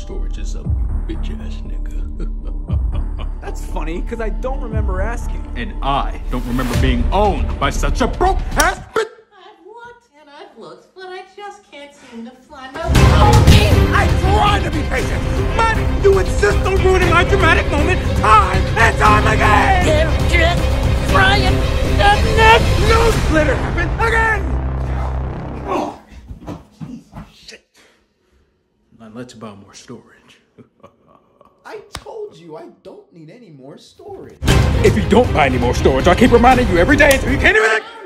storage is up, you bitch-ass nigga? That's funny, because I don't remember asking. And I don't remember being owned by such a broke-ass bitch! I've looked and I've looked, but I just can't seem to find my... I try to be patient, but you insist on ruining my dramatic moment time and time again! They're just trying to next... No splitter happened again! Oh. Shit. Now let's buy more storage. I told you I don't need any more storage. If you don't buy any more storage, I'll keep reminding you every day until you can't even...